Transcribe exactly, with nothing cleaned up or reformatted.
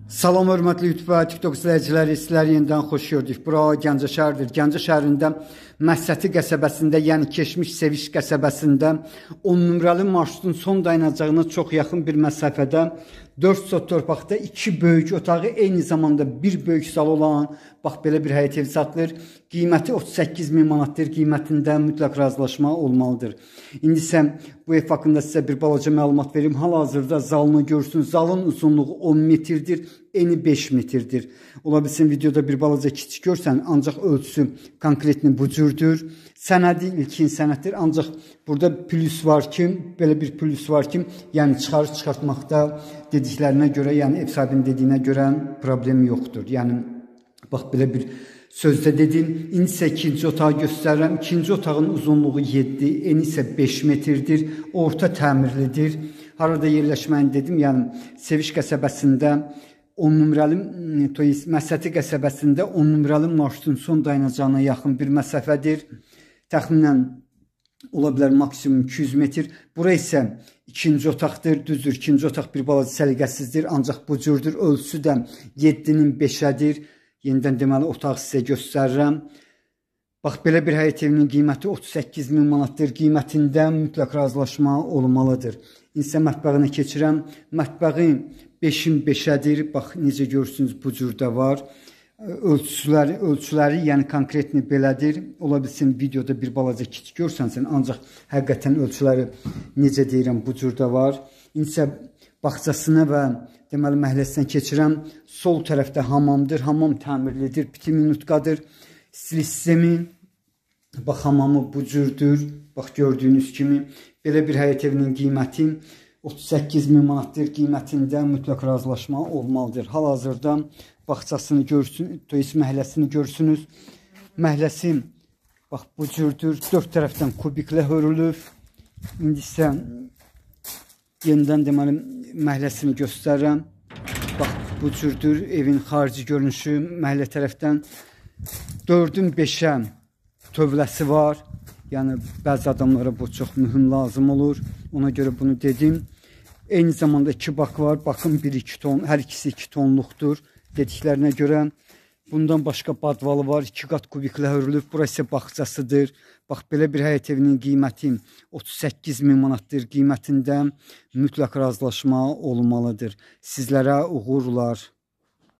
Salam, hörmətli YouTube və TikTok izləyiciləri, sizləri yenidən xoş gördük. Bura Gəncə şəhəridir. Gəncə şəhərində Məhsəti qəsəbəsində, yəni keçmiş Seviş qəsəbəsində on nömrəli marşrutun son dayanacağına çox yaxın bir məsafədə dörd sot torpaqda iki böyük otağı, eyni zamanda bir böyük sal olan, bax belə bir həyət evi satılır. Qiyməti otuz səkkiz min manatdır. Qiymətində mütləq razılaşma olmalıdır. İndi isə bu ev haqqında sizə bir balaca məlumat verim. Hal-hazırda zalını görürsünüz. Zalın uzunluğu on metrdir, eni beş metrdir. Ola bilsin videoda bir balaca kiçik görsən, ancaq ölçüsü konkretni bu cürdür. Sənədi ilkin sənəddir. Ancaq burada plus var ki, belə bir plus var ki, yəni çıxarı çıxartmaqda dediklərinə görə, yəni ev sahibinin dediyinə görə problem yoxdur. Yəni bax belə bir sözdə dedim. İndi isə ikinci otağı göstərirəm. İkinci otağın uzunluğu yeddi, eni isə beş metrdir. Orta təmirlidir. Harada yerləşməyini dedim. Yəni Seviş qəsəbəsində on nömrəli Məhsəti qəsəbəsində on nömrəli marşrutun son dayanacağına yaxın bir məsafədir. Təxminən ola bilər maksimum iki yüz metr. Bura isə ikinci otaqdır. Düzdür, ikinci otaq bir balaca səliqəsizdir. Ancaq bu cürdür. Ölçüsü də yeddinin beşədir. Yenidən deməli otağı sizə göstərirəm. Bax, belə bir həyət evinin qiyməti otuz səkkiz min manatdır. Qiymətində mütləq razılaşma olmalıdır. İnsə mətbəğinə keçirəm. Mətbəği beşin beşədir. Bax, necə görürsünüz, bu cürdə var. Ölçüləri, ölçüləri yəni konkretni belədir. Ola bilsin videoda bir balaca kiçik görsənsən, ancaq həqiqətən ölçüləri necə deyirəm, bu cürdə var. İnsə bağçasına və deməli məhəlləsinə keçirəm. Sol tərəfdə hamamdır. Hamam təmirlidir, piti minutqadır. Stil sistemi, bax hamamı bu cürdür. Bax gördüyünüz kimi belə bir həyət evinin qiyməti otuz səkkiz min manatdır. Qiymətində mütləq razılaşma olmalıdır. Hal-hazırda bağçasını görsün, Toyis məhəlləsini görsünüz. Məhəlləsi bax bu cürdür. Dörd tərəfdən kubiklə hörülüb. İndi isə yenidən deməli məhəlləsini göstərirəm. Bax bu cürdür evin xarici görünüşü. Məhəllə tərəfdən dördün beşə tövləsi var. Yəni bəzi adamlara bu çox mühüm lazım olur. Ona görə bunu dedim. Eyni zamanda iki bak var. Bakın bir iki ton, hər ikisi iki tonluqdur. Dediklərinə görə bundan başqa badvalı var. iki qat kubiklə hörülüb. Burası bağçasıdır. Bax belə bir həyət evinin qiyməti otuz səkkiz min manatdır. Qiymətində mütləq razılaşma olmalıdır. Sizlərə uğurlar.